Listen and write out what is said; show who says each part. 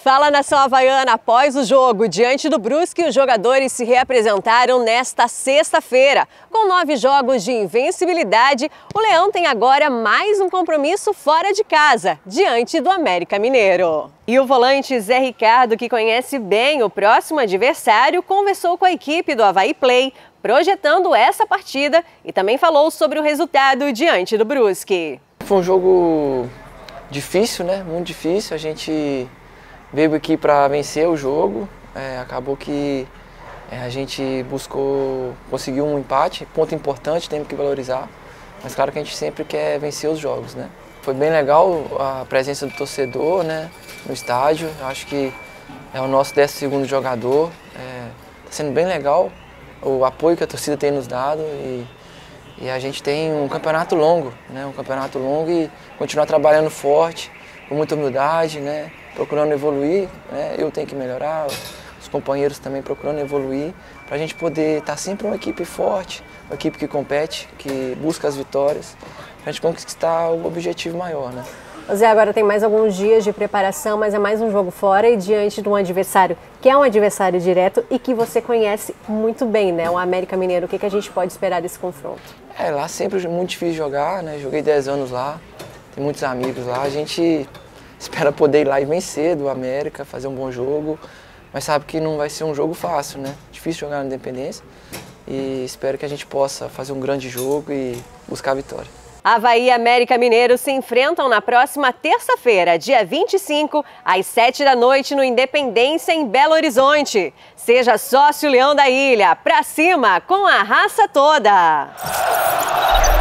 Speaker 1: Fala, nação havaiana. Após o jogo diante do Brusque, os jogadores se reapresentaram nesta sexta-feira. Com 9 jogos de invencibilidade, o Leão tem agora mais um compromisso fora de casa, diante do América Mineiro. E o volante Zé Ricardo, que conhece bem o próximo adversário, conversou com a equipe do Avaí Play, projetando essa partida e também falou sobre o resultado diante do Brusque.
Speaker 2: Foi um jogo difícil, né? Muito difícil. A gente veio aqui para vencer o jogo, acabou que a gente conseguiu um empate, ponto importante, temos que valorizar, mas claro que a gente sempre quer vencer os jogos, né? Foi bem legal a presença do torcedor, né, no estádio. Acho que é o nosso 12º jogador, está sendo bem legal o apoio que a torcida tem nos dado e a gente tem um campeonato longo, né, e continuar trabalhando forte, com muita humildade, né, procurando evoluir, né, eu tenho que melhorar, os companheiros também procurando evoluir, para a gente poder estar sempre uma equipe forte, uma equipe que compete, que busca as vitórias, para a gente conquistar o objetivo maior, né.
Speaker 1: Zé, agora tem mais alguns dias de preparação, mas é mais um jogo fora e diante de um adversário que é um adversário direto e que você conhece muito bem, né? O América Mineiro. O que a gente pode esperar desse confronto?
Speaker 2: Lá sempre é muito difícil jogar, né? Joguei 10 anos lá, tem muitos amigos lá. A gente espera poder ir lá e vencer do América, fazer um bom jogo, mas sabe que não vai ser um jogo fácil, né? Difícil jogar na Independência e espero que a gente possa fazer um grande jogo e buscar a vitória.
Speaker 1: Avaí e América Mineiro se enfrentam na próxima terça-feira, dia 25, às 7 da noite, no Independência, em Belo Horizonte. Seja sócio Leão da Ilha, pra cima com a raça toda!